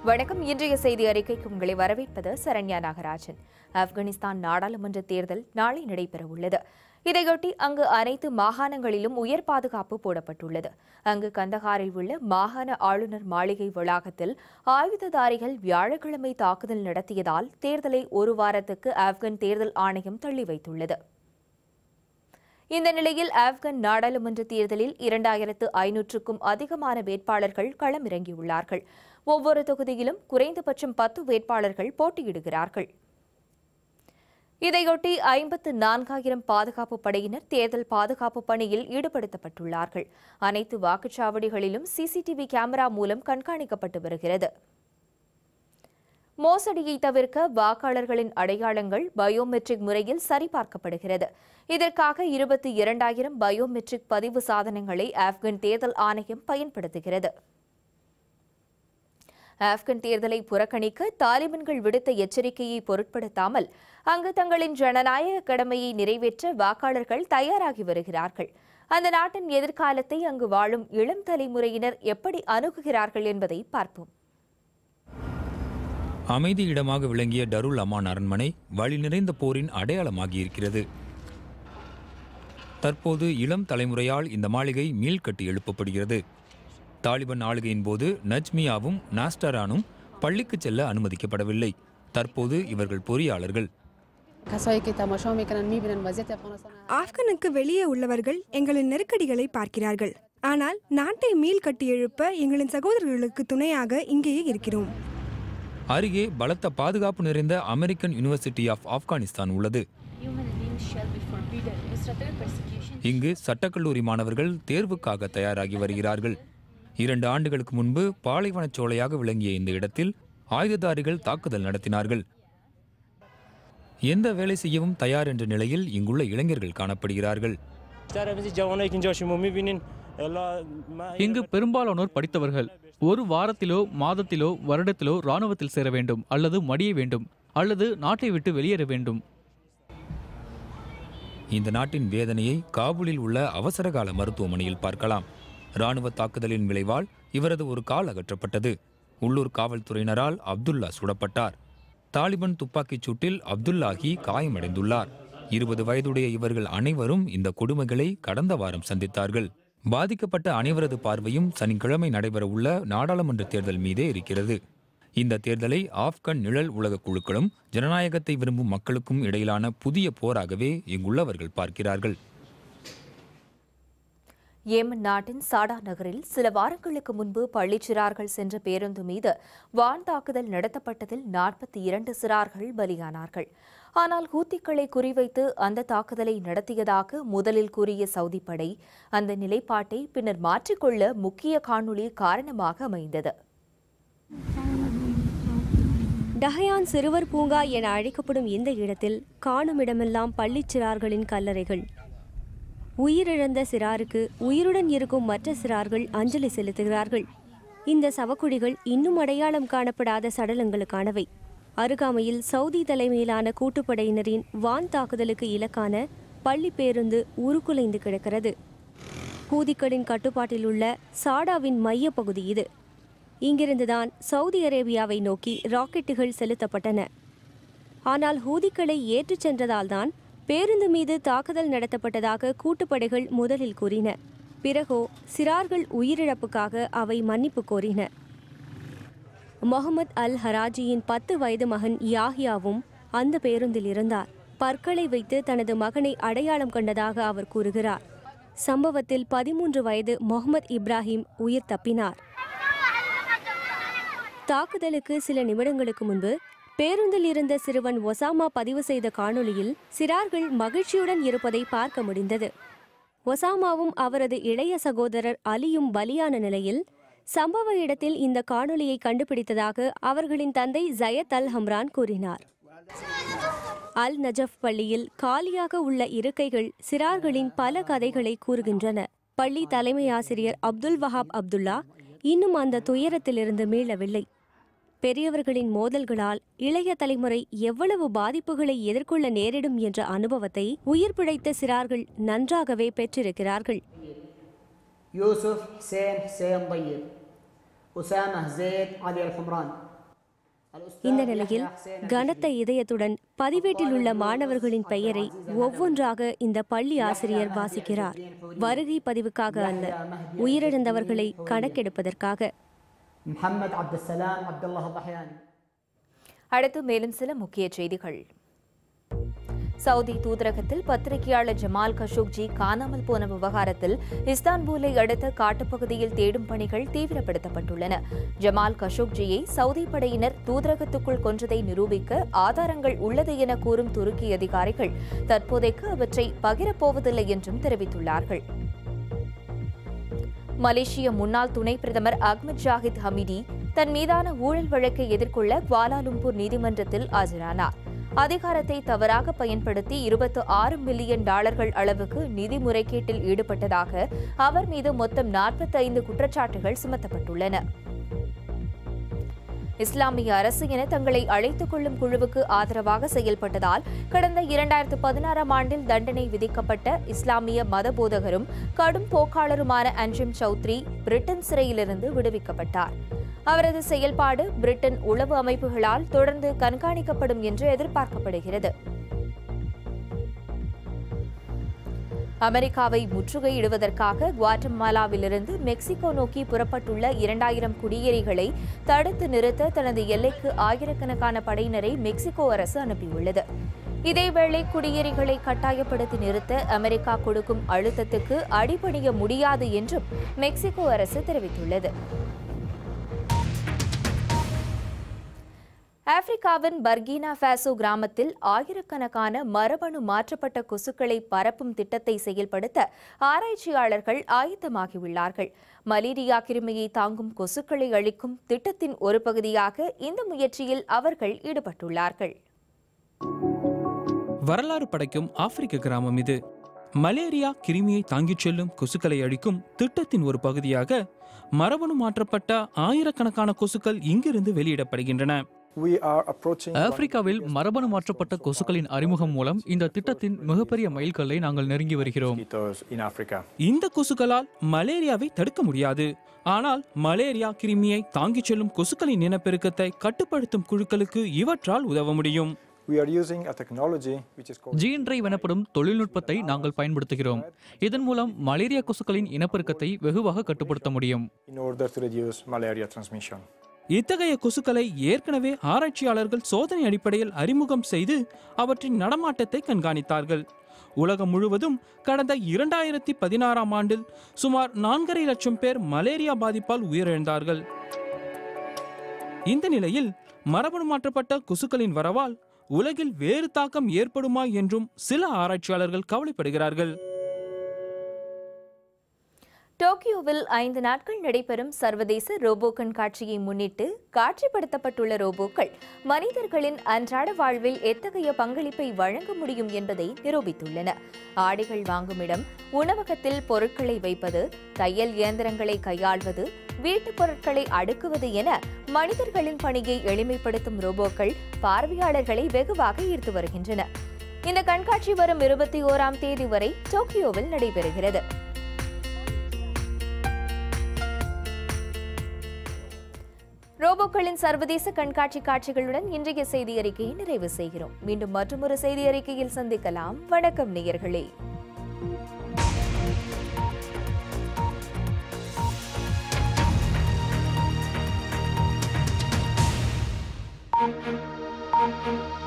வணக்கம். இன்றைய செய்தி அறிக்கைக்கு உங்களை வரவேற்பது சரண்யா நாகராஜன். ஆப்கானிஸ்தான் நாடாளுமன்ற தேர்தல் நாளை நடைபெறவுள்ளது. இதையொட்டி அங்கு அனைத்து மாகாணங்களிலும் உயர் பாதுகாப்பு போடப்பட்டுள்ளது. அங்கு கந்தகாரில் உள்ள மாகாண ஆளுநர் மாளிகை வளாகத்தில் ஆயுததாரிகள் வியாழக்கிழமை தாக்குதல் நடத்தியதால் தேர்தலை ஒரு வாரத்துக்கு ஆப்கான் தேர்தல் ஆணையம் தள்ளி வைத்துள்ளது. இந்த நிலையில் ஆப்கான் நாடாளுமன்ற தேர்தலில் 2500க்கும் அதிகமான வேட்பாளர்கள் களமிறங்கியுள்ளார்கள். ஒவ்வொரு தொகுதியிலும் குறைந்தபட்சம் 10 வேட்பாளர்கள் போட்டியிடுகிறார்கள். இதையொட்டி 54,000 பாதுகாப்பு படையினர் தேர்தல் பாதுகாப்பு பணியில் ஈடுபடுத்தப்பட்டுள்ளார்கள். அனைத்து வாக்குச்சாவடிகளிலும் சிசிடிவி கேமரா மூலம் கண்காணிக்கப்பட்டு வருகிறது. மோசடியை தவிர்க்க வாக்காளர்களின் அடையாளங்கள் பயோமெட்ரிக் முறையில் சரிபார்க்கப்படுகிறது. இதற்காக 22,000 பயோமெட்ரிக் பதிவு சாதனங்களை ஆப்கான் தேர்தல் ஆணையம் பயன்படுத்துகிறது. ஆப்கான் தேர்தலை புறக்கணிக்க தாலிபான்கள் விடுத்த எச்சரிக்கையை பொருட்படுத்தாமல் அங்கு தங்களின் ஜனநாயக கடமையை நிறைவேற்ற வாக்காளர்கள் தயாராகி வருகிறார்கள். அந்த நாட்டின் எதிர்காலத்தை அங்கு வாழும் இளம் தலைமுறையினர் எப்படி அணுகுகிறார்கள் என்பதை பார்ப்போம். அமைதி இடமாக விளங்கிய டருல் அமான் அரண்மனை வழி நிறைந்த போரின் அடையாளமாகியிருக்கிறது. தற்போது இளம் தலைமுறையால் இந்த மாளிகை மீள்கட்டி எழுப்பப்படுகிறது. தாலிபான் ஆளுகையின் போது நஜ்மியாவும் நாஸ்டரானும் பள்ளிக்கு செல்ல அனுமதிக்கப்படவில்லை. தற்போது இவர்கள் பொறியாளர்கள். ஆப்கானுக்கு வெளியே உள்ளவர்கள் எங்களின் நெருக்கடிகளை பார்க்கிறார்கள். ஆனால் நாட்டை மீள் கட்டி எழுப்ப எங்களின் சகோதரர்களுக்கு துணையாக இங்கேயே இருக்கிறோம். அருகே பலத்த பாதுகாப்பு நிறைந்த அமெரிக்கன் யூனிவர்சிட்டி ஆஃப் ஆப்கானிஸ்தான் உள்ளது. இங்கு சட்டக்கல்லூரி மாணவர்கள் தேர்வுக்காக தயாராகி வருகிறார்கள். 2 ஆண்டுகளுக்கு முன்பு பாலைவனச் சோலையாக விளங்கிய இந்த இடத்தில் ஆயுததாரிகள் தாக்குதல் நடத்தினார்கள். எந்த வேலை செய்யவும் தயார் என்ற நிலையில் இங்குள்ள இளைஞர்கள் காணப்படுகிறார்கள். இங்கு பெரும்பாலானோர் படித்தவர்கள். ஒரு வாரத்திலோ மாதத்திலோ வருடத்திலோ இராணுவத்தில் சேர வேண்டும், அல்லது மடிய வேண்டும், அல்லது நாட்டை விட்டு வெளியேற வேண்டும். இந்த நாட்டின் வேதனையை காபூலில் உள்ள அவசரகால மருத்துவமனையில் பார்க்கலாம். இராணுவ தாக்குதலின் விளைவால் இவரது ஒரு கால் அகற்றப்பட்டது. உள்ளூர் காவல்துறையினரால் அப்துல்லா சுடப்பட்டார். தாலிபான் துப்பாக்கிச் சூட்டில் அப்துல்லாஹி காயமடைந்துள்ளார். 20 வயதுடைய இவர்கள் அனைவரும் இந்த கொடுமைகளை கடந்த வாரம் சந்தித்தார்கள். பாதிக்கப்பட்ட அனைவரது பார்வையும் சனிக்கிழமை நடைபெறவுள்ள நாடாளுமன்ற தேர்தல் மீதே இருக்கிறது. இந்த தேர்தலை ஆப்கான் நிழல் உலக குழுக்களும் ஜனநாயகத்தை விரும்பும் மக்களுக்கும் இடையிலான புதிய போராகவே இங்குள்ளவர்கள் பார்க்கிறார்கள். ஏமன் நாட்டின் சாடா நகரில் சில வாரங்களுக்கு முன்பு பள்ளிச்சிறார்கள் சென்ற பேருந்து மீது வான் தாக்குதல் நடத்தப்பட்டதில் 42 சிறார்கள் பலியானார்கள். ஆனால் ஹூத்திகளை குறிவைத்து அந்த தாக்குதலை நடத்தியதாக முதலில் கூறிய சவுதி படை அந்த நிலைப்பாட்டை பின்னர் மாற்றிக்கொள்ள முக்கிய காணொளி காரணமாக அமைந்தது. டஹயான் சிறுவர் பூங்கா என அழைக்கப்படும் இந்த இடத்தில் காணும் இடமெல்லாம் பள்ளிச்சிறார்களின் கல்லறைகள். உயிரிழந்த சிறாருக்கு உயிருடன் இருக்கும் மற்ற சிறார்கள் அஞ்சலி செலுத்துகிறார்கள். இந்த சவக்குழிகள் இன்னும் அடையாளம் காணப்படாத சடலங்களுக்கானவை. அருகாமையில் சவுதி தலைமையிலான கூட்டுப்படையினரின் வான் தாக்குதலுக்கு இலக்கான பள்ளி பேருந்து உருக்குலைந்து கிடக்கிறது. ஹூதிகளின் கட்டுப்பாட்டில் உள்ள சாடாவின் மைய பகுதி இது. இங்கிருந்துதான் சவுதி அரேபியாவை நோக்கி ராக்கெட்டுகள் செலுத்தப்பட்டன. ஆனால் ஹூதிகளை ஏற்றுச் சென்றதால்தான் பேருந்து மீது தாக்குதல் நடத்தப்பட்டதாக கூட்டுப்படைகள் முதலில் கூறின. பிறகோ சிறார்கள் உயிரிழப்புக்காக அவை மன்னிப்பு கோரின. முகமது அல் ஹராஜியின் 10 வயது மகன் யாஹியாவும் அந்த பேருந்தில் இருந்தார். பற்களை வைத்து தனது மகனை அடையாளம் கண்டதாக அவர் கூறுகிறார். சம்பவத்தில் 13 வயது முகமது இப்ராஹிம் உயிர் தப்பினார். தாக்குதலுக்கு சில நிமிடங்களுக்கு முன்பு பேருந்தில் இருந்த சிறுவன் ஒசாமா பதிவு செய்த காணொளியில் சிறார்கள் மகிழ்ச்சியுடன் இருப்பதை பார்க்க முடிந்தது. ஒசாமாவும் அவரது இளைய சகோதரர் அலியும் பலியான நிலையில் சம்பவ இடத்தில் இந்த காணொளியை கண்டுபிடித்ததாக அவர்களின் தந்தை ஜயத் அல் ஹம்ரான் கூறினார். அல் நஜஃப் பள்ளியில் காலியாக உள்ள இருக்கைகள் சிறார்களின் பல கதைகளை கூறுகின்றன. பள்ளி தலைமை ஆசிரியர் அப்துல் வஹாப் அப்துல்லா இன்னும் அந்த துயரத்திலிருந்து மீளவில்லை. பெரியவர்களின் மோதல்களால் இளைய தலைமுறை எவ்வளவு பாதிப்புகளை எதிர்கொள்ள நேரிடும் என்ற அனுபவத்தை உயிர் பிழைத்த சிறார்கள் நன்றாகவே பெற்றிருக்கிறார்கள். யூசுப் ஹுசேன் ஹுசேன் طيب أسامة زيد علي الحمران இந்த நிலையில் கனத்த இதயத்துடன் பதிவேட்டில் உள்ள மாணவர்களின் பெயரை ஒவ்வொன்றாக இந்த பள்ளி ஆசிரியர் வாசிக்கிறார். வருகை பதிவுக்காக அல்ல, உயிரிழந்தவர்களை கணக்கெடுப்பதற்காக. அடுத்து மேலும் சில முக்கிய செய்திகள். சவுதி தூதரகத்தில் பத்திரிகையாளர் ஜமால் கஷோக்ஜி காணாமல் போன விவகாரத்தில் இஸ்தான்புலை அடுத்த காட்டுப்பகுதியில் தேடும் பணிகள் தீவிரப்படுத்தப்பட்டுள்ளன. ஜமால் கஷோக்ஜியை சவுதி படையினர் தூதரகத்துக்குள் கொன்றதை நிரூபிக்க ஆதாரங்கள் உள்ளது என கூறும் துருக்கி அதிகாரிகள் தற்போதைக்கு அவற்றை பகிரப்போவதில்லை என்றும் தெரிவித்துள்ளார்கள். மலேசிய முன்னாள் துணை பிரதமர் அஹ்மத் ஜாஹித் ஹமிடி தன் மீதான ஊழல் வழக்கை எதிர்கொள்ள குவாலாலும்பூர் நீதிமன்றத்தில் ஆஜரானார். அதிகாரத்தை தவறாக பயன்படுத்தி $26 மில்லியன் அளவுக்கு நிதி முறைகேட்டில் ஈடுபட்டதாக அவர் மீது மொத்தம் 45 குற்றச்சாட்டுகள் சுமத்தப்பட்டுள்ளன. இஸ்லாமிய அரசு என தங்களை அழைத்துக் கொள்ளும் குழுவுக்கு ஆதரவாக செயல்பட்டதால் கடந்த 2016ஆம் ஆண்டில் தண்டனை விதிக்கப்பட்ட இஸ்லாமிய மத போதகரும் கடும் போக்காளருமான அன்ஜிம் சௌத்ரி பிரிட்டன் சிறையிலிருந்து விடுவிக்கப்பட்டார். அவரது செயல்பாடு பிரிட்டன் உளவு அமைப்புகளால் தொடர்ந்து கண்காணிக்கப்படும் என்று எதிர்பார்க்கப்படுகிறது. அமெரிக்காவை முற்றுகையிடுவதற்காக குவாட்டமாலாவிலிருந்து மெக்சிகோ நோக்கி புறப்பட்டுள்ள 2000 குடியேறிகளை தடுத்து நிறுத்த தனது எல்லைக்கு ஆயிரக்கணக்கான படையினரை மெக்சிகோ அரசு அனுப்பியுள்ளது. இதேவேளை குடியேறிகளை கட்டாயப்படுத்தி நிறுத்த அமெரிக்கா கொடுக்கும் அழுத்தத்துக்கு அடிபணிய முடியாது என்றும் மெக்சிகோ அரசு தெரிவித்துள்ளது. ஆப்பிரிக்காவின் பர்கினா ஃபாசோ கிராமத்தில் ஆயிரக்கணக்கான மரபணு மாற்றப்பட்ட கொசுக்களை பரப்பும் திட்டத்தை செயல்படுத்த ஆராய்ச்சியாளர்கள் ஆயத்தமாகியுள்ளார்கள். மலேரியா கிருமியை தாங்கும் கொசுக்களை அழிக்கும் திட்டத்தின் ஒரு பகுதியாக இந்த முயற்சியில் அவர்கள் ஈடுபட்டுள்ளார்கள். வரலாறு படைக்கும் ஆப்பிரிக்க கிராமம் இது. மலேரியா கிருமியை தாங்கிச் செல்லும் கொசுக்களை அழிக்கும் திட்டத்தின் ஒரு பகுதியாக மரபணு மாற்றப்பட்ட ஆயிரக்கணக்கான கொசுக்கள் இங்கிருந்து வெளியிடப்படுகின்றன. ஆப்பிரிக்காவில் மரபணு மாற்றப்பட்ட கொசுக்களின் அறிமுகம் மூலம் இந்த திட்டத்தின் மிகப்பெரிய மைல்கல்லை நாங்கள் நெருங்கி வருகிறோம். இந்த கொசுக்களால் மலேரியாவை தடுக்க முடியாது, ஆனால் மலேரியா கிருமியை தாங்கிச் செல்லும் கொசுக்களின் இனப்பெருக்கத்தை கட்டுப்படுத்தும் குழுக்களுக்கு இவற்றால் உதவ முடியும். ஜீன் டிரைவ் எனப்படும் தொழில்நுட்பத்தை நாங்கள் பயன்படுத்துகிறோம். இதன் மூலம் மலேரியா கொசுக்களின் இனப்பெருக்கத்தை வெகுவாக கட்டுப்படுத்த முடியும். இத்தகைய கொசுக்களை ஏற்கனவே ஆராய்ச்சியாளர்கள் சோதனை அடிப்படையில் அறிமுகம் செய்து அவற்றின் நடமாட்டத்தை கண்காணித்தார்கள். உலகம் முழுவதும் கடந்த 2016ஆம் ஆண்டில் சுமார் 4.5 லட்சம் பேர் மலேரியா பாதிப்பால் உயிரிழந்தார்கள். இந்த நிலையில் மரபணு மாற்றப்பட்ட கொசுக்களின் வரவால் உலகில் வேறு தாக்கம் ஏற்படுமா என்றும் சில ஆராய்ச்சியாளர்கள் கவலைப்படுகிறார்கள். டோக்கியோவில் 5 நாட்கள் நடைபெறும் சர்வதேச ரோபோ கண்காட்சியை முன்னிட்டு காட்சிப்படுத்தப்பட்டுள்ள ரோபோக்கள் மனிதர்களின் அன்றாட வாழ்வில் எத்தகைய பங்களிப்பை வழங்க முடியும் என்பதை நிரூபித்துள்ளன. ஆடைகள் வாங்கும் இடம், உணவகத்தில் பொருட்களை வைப்பது, தையல் இயந்திரங்களை கையாள்வது, வீட்டுப் பொருட்களை அடுக்குவது என மனிதர்களின் பணியை எளிமைப்படுத்தும் ரோபோக்கள் பார்வையாளர்களை வெகுவாக ஈர்த்து வருகின்றன. இந்த கண்காட்சி வரும் 21ஆம் தேதி வரை டோக்கியோவில் நடைபெறுகிறது. ரோபோக்களின் சர்வதேச கண்காட்சி காட்சிகளுடன் இன்றைய செய்தி அறிக்கையை நிறைவு செய்கிறோம். மீண்டும் மற்றொரு செய்தி அறிக்கையில் சந்திக்கலாம். வணக்கம் நேயர்களே. Thank you.